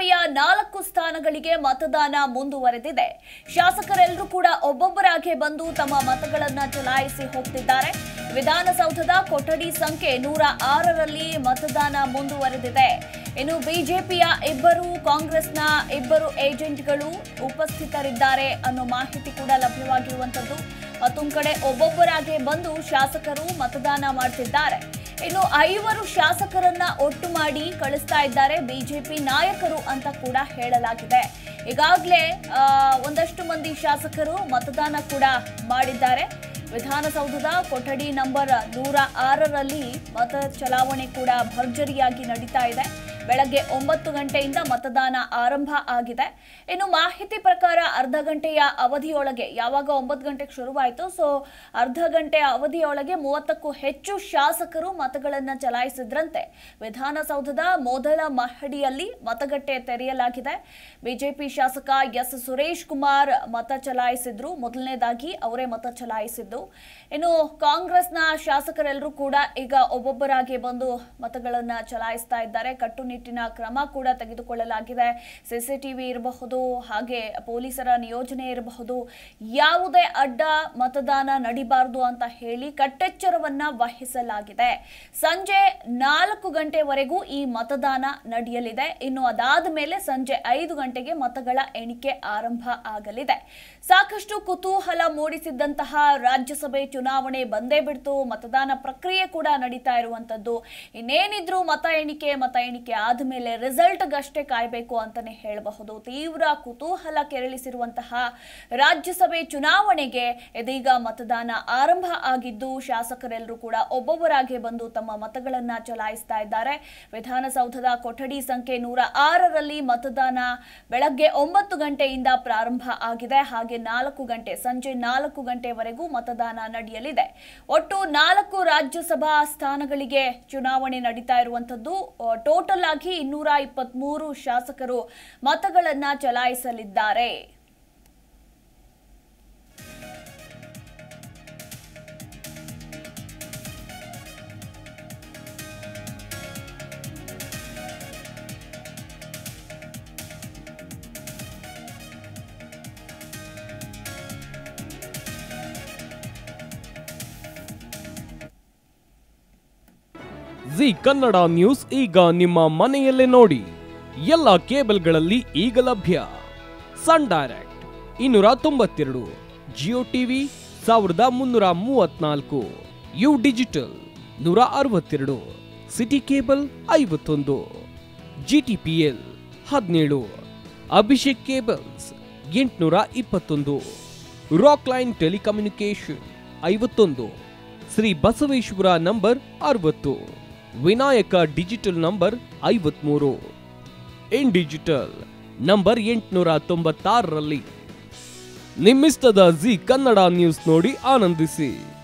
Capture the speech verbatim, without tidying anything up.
ವಿಧಾನಸಭೆಯ ನಾಲ್ಕು ಸ್ಥಾನಗಳಿಗೆ ಮತದಾನ ಮುಂದುವರೆದಿದೆ. ಶಾಸಕರೆಲ್ಲರೂ ಕೂಡ ಒಬ್ಬೊಬ್ಬರಾಗಿ ಬಂದು ತಮ್ಮ ಮತಗಳನ್ನು ಚಲಾಯಿಸಿ ಹೋಗ್ತಿದ್ದಾರೆ. ವಿಧಾನಸೌಧದ ಕೊಠಡಿ ಸಂಖ್ಯೆ ನೂರ ಆರರಲ್ಲಿ ಮತದಾನ ಮುಂದುವರೆದಿದೆ. ಇನ್ನು ಬಿಜೆಪಿಯ ಇಬ್ಬರು, ಕಾಂಗ್ರೆಸ್ನ ಇಬ್ಬರು ಏಜೆಂಟ್ಗಳು ಉಪಸ್ಥಿತರಿದ್ದಾರೆ ಅನ್ನೋ ಮಾಹಿತಿ ಕೂಡ ಲಭ್ಯವಾಗಿರುವಂತದ್ದು. ಮತ್ತೊಂದು ಕಡೆ ಒಬ್ಬೊಬ್ಬರಾಗಿ ಬಂದು ಶಾಸಕರು ಮತದಾನ ಮಾಡ್ತಿದ್ದಾರೆ. ಇನ್ನು ಐವರು ಶಾಸಕರನ್ನ ಒಟ್ಟು ಮಾಡಿ ಕಳಿಸ್ತಾ ಇದ್ದಾರೆ ಬಿಜೆಪಿ ನಾಯಕರು ಅಂತ ಕೂಡ ಹೇಳಲಾಗಿದೆ. ಈಗಾಗಲೇ ಒಂದಷ್ಟು ಮಂದಿ ಶಾಸಕರು ಮತದಾನ ಕೂಡ ಮಾಡಿದ್ದಾರೆ. ವಿಧಾನಸೌಧದ ಕೊಠಡಿ ನಂಬರ್ ನೂರ ಆರರಲ್ಲಿ ಮತ ಚಲಾವಣೆ ಕೂಡ ಭರ್ಜರಿಯಾಗಿ ನಡೀತಾ ಇದೆ. ಬೆಳಗ್ಗೆ ಒಂಬತ್ತು ಗಂಟೆಯಿಂದ ಮತದಾನ ಆರಂಭ ಆಗಿದೆ. ಇನ್ನು ಮಾಹಿತಿ ಪ್ರಕಾರ ಅರ್ಧ ಗಂಟೆಯ ಅವಧಿಯೊಳಗೆ, ಯಾವಾಗ ಒಂಬತ್ತು ಗಂಟೆಗೆ ಶುರುವಾಯಿತು, ಸೊ ಅರ್ಧ ಗಂಟೆಯ ಅವಧಿಯೊಳಗೆ ಮೂವತ್ತಕ್ಕೂ ಹೆಚ್ಚು ಶಾಸಕರು ಮತಗಳನ್ನು ಚಲಾಯಿಸಿದ್ರಂತೆ. ವಿಧಾನಸೌಧದ ಮೊದಲ ಮಹಡಿಯಲ್ಲಿ ಮತಗಟ್ಟೆ ತೆರೆಯಲಾಗಿದೆ. ಬಿಜೆಪಿ ಶಾಸಕ ಎಸ್ ಸುರೇಶ್ ಕುಮಾರ್ ಮತ ಚಲಾಯಿಸಿದ್ರು. ಮೊದಲನೇದಾಗಿ ಅವರೇ ಮತ ಚಲಾಯಿಸಿದ್ದು. ಇನ್ನು ಕಾಂಗ್ರೆಸ್ನ ಶಾಸಕರೆಲ್ಲರೂ ಕೂಡ ಈಗ ಒಬ್ಬೊಬ್ಬರಾಗಿ ಬಂದು ಮತಗಳನ್ನು ಚಲಾಯಿಸ್ತಾ ಇದ್ದಾರೆ. ಕಟ್ಟುನಿಟ್ಟಿನ ಕ್ರಮ ಕೂಡ ತೆಗೆದುಕೊಳ್ಳಲಾಗಿದೆ. ಸಿಸಿಟಿವಿ ಇರಬಹುದು, ಹಾಗೆ ಪೊಲೀಸರ ನಿಯೋಜನೆ ಇರಬಹುದು. ಯಾವುದೇ ಅಡ್ಡ ಮತದಾನ ನಡಿಬಾರದು ಅಂತ ಹೇಳಿ ಕಟ್ಟೆಚ್ಚರವನ್ನ ವಹಿಸಲಾಗಿದೆ. ಸಂಜೆ ನಾಲ್ಕು ಗಂಟೆವರೆಗೂ ಈ ಮತದಾನ ನಡೆಯಲಿದೆ. ಇನ್ನು ಅದಾದ ಮೇಲೆ ಸಂಜೆ ಐದು ಗಂಟೆಗೆ ಮತಗಳ ಎಣಿಕೆ ಆರಂಭ ಆಗಲಿದೆ. ಸಾಕಷ್ಟು ಕುತೂಹಲ ಮೂಡಿಸಿದ್ದಂತಹ ರಾಜ್ಯಸಭೆ ಚುನಾವಣೆ ಬಂದೇ ಬಿಡ್ತು. ಮತದಾನ ಪ್ರಕ್ರಿಯೆ ಕೂಡ ನಡೀತಾ ಇರುವಂತದ್ದು. ಇನ್ನೇನಿದ್ರು ಮತ ಎಣಿಕೆ ಮತ ಎಣಿಕೆ ಆದ್ಮೇಲೆ ರಿಸಲ್ಟ್ ಗಷ್ಟೇ ಕಾಯಬೇಕು ಅಂತಾನೆ ಹೇಳಬಹುದು. ತೀವ್ರ ಕುತೂಹಲ ಕೆರಳಿಸಿರುವಂತಹ ರಾಜ್ಯಸಭೆ ಚುನಾವಣೆಗೆ ಇದೀಗ ಮತದಾನ ಆರಂಭ ಆಗಿದ್ದು, ಶಾಸಕರೆಲ್ಲರೂ ಕೂಡ ಒಬ್ಬೊಬ್ಬರಾಗಿ ಬಂದು ತಮ್ಮ ಮತಗಳನ್ನ ಚಲಾಯಿಸ್ತಾ ಇದ್ದಾರೆ. ವಿಧಾನಸೌಧದ ಕೊಠಡಿ ಸಂಖ್ಯೆ ನೂರ ಆರರಲ್ಲಿ ಮತದಾನ ಬೆಳಗ್ಗೆ ಒಂಬತ್ತು ಗಂಟೆಯಿಂದ ಪ್ರಾರಂಭ ಆಗಿದೆ. ಹಾಗೆ ನಾಲ್ಕು ಗಂಟೆ ಸಂಜೆ ನಾಲ್ಕು ಗಂಟೆವರೆಗೂ ಮತದಾನ ನಡೆಯಲಿದೆ. ಒಟ್ಟು ನಾಲ್ಕು ರಾಜ್ಯಸಭಾ ಸ್ಥಾನಗಳಿಗೆ ಚುನಾವಣೆ ನಡೀತಾ ಇರುವಂತದ್ದು. ಟೋಟಲ್ ಆಗಿ ಇನ್ನೂರ ಇಪ್ಪತ್ತ್ ಮೂರು ಶಾಸಕರು ಮತಗಳನ್ನ ಚಲಾಯಿಸಲಿದ್ದಾರೆ. ಜಿ ಕನ್ನಡ ನ್ಯೂಸ್ ಈಗ ನಿಮ್ಮ ಮನೆಯಲ್ಲೇ ನೋಡಿ. ಎಲ್ಲ ಕೇಬಲ್ಗಳಲ್ಲಿ ಈಗ ಲಭ್ಯ. ಸನ್ ಡೈರೆಕ್ಟ್ ಇನ್ನೂರ ತೊಂಬತ್ತೆರಡು, ಜಿಯೋ ಟಿವಿ ಸಾವಿರದ ಮುನ್ನೂರ ಮೂವತ್ನಾಲ್ಕು, ಯು ಡಿಜಿಟಲ್ ನೂರ ಅರವತ್ತೆರಡು, ಸಿಟಿ ಕೇಬಲ್ ಐವತ್ತೊಂದು, ಜಿಟಿಪಿಎಲ್ ಹದಿನೇಳು, ಅಭಿಷೇಕ್ ಕೇಬಲ್ಸ್ ಎಂಟುನೂರ ಇಪ್ಪತ್ತೊಂದು, ರಾಕ್ ಲೈನ್ ಟೆಲಿಕಮ್ಯುನಿಕೇಶನ್ ಐವತ್ತೊಂದು, ಶ್ರೀ ಬಸವೇಶ್ವರ ನಂಬರ್ ಅರವತ್ತು, ವಿನಾಯಕ ಡಿಜಿಟಲ್ ನಂಬರ್ ಐವತ್ಮೂರು, ಇನ್ ಡಿಜಿಟಲ್ ನಂಬರ್ ಎಂಟುನೂರ ತೊಂಬತ್ತಾರರಲ್ಲಿ. ನಿಮ್ಮಿಸ್ತದ ಜಿ ಕನ್ನಡ ನ್ಯೂಸ್ ನೋಡಿ ಆನಂದಿಸಿ.